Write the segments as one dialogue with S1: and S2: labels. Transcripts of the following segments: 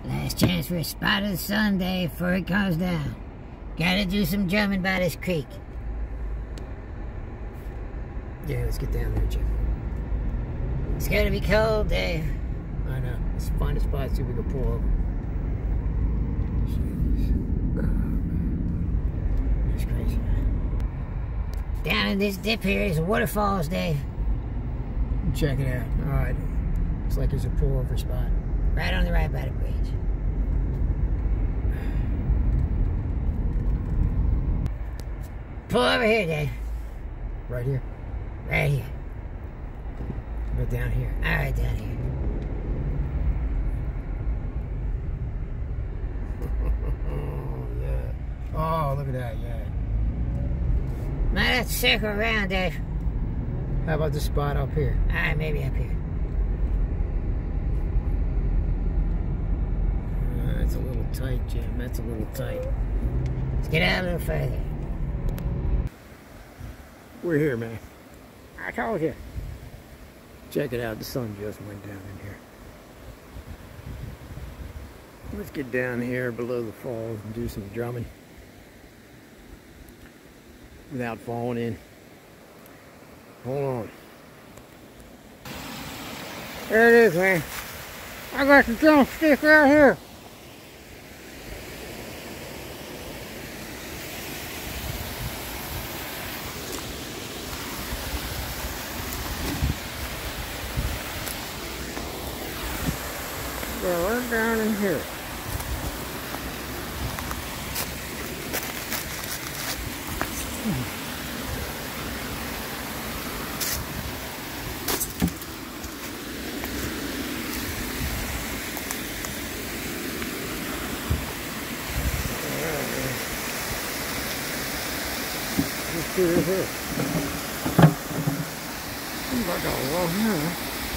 S1: Last chance for a spot of the sun, Dave, before it comes down. Gotta do some drumming by this creek.
S2: Yeah, let's get down there, Jim.
S1: It's gonna be cold, Dave.
S2: I know. Let's find a spot, see if we can pull over. That's crazy, man.
S1: Down in this dip here is waterfalls, Dave.
S2: Check it out. Alright. Looks like there's a pullover spot.
S1: Right on the right by the bridge. Pull over here, Dave.
S2: Right here?
S1: Right here.
S2: But down here.
S1: Alright, down here.
S2: Oh, yeah. Oh, look at that, yeah.
S1: Might have to circle around, Dave.
S2: How about the spot up here?
S1: Alright, maybe up here.
S2: That's a little tight, Jim. That's a little tight.
S1: Let's get out a little further.
S2: We're here, man.
S1: I told you.
S2: Check it out. The sun just went down in here. Let's get down here below the falls and do some drumming without falling in. Hold on.
S1: There it is, man. I got the drumstick right here.
S2: Well, we're down in here. Let's do this here. I'm about to walk here.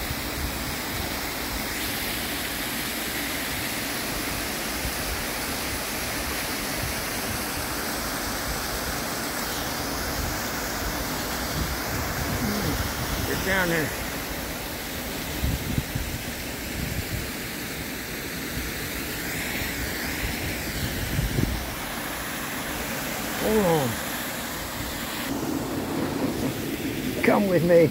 S2: Get down there. Hold on. Come with me.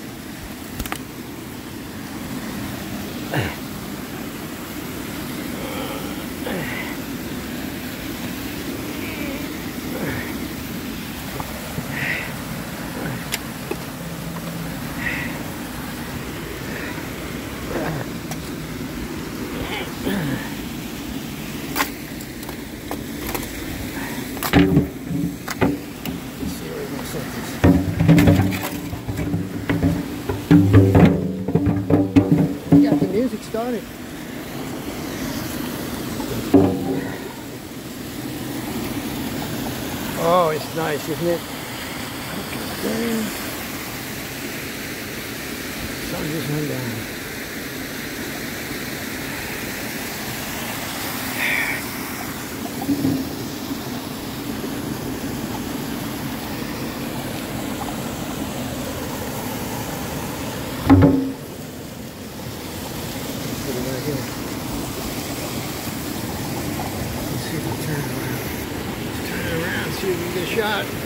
S2: Got the music started. Oh, it's nice, isn't it? Sun just went down. Put it right here. Let's see if we turn around. Let's turn around, see if we can get a shot.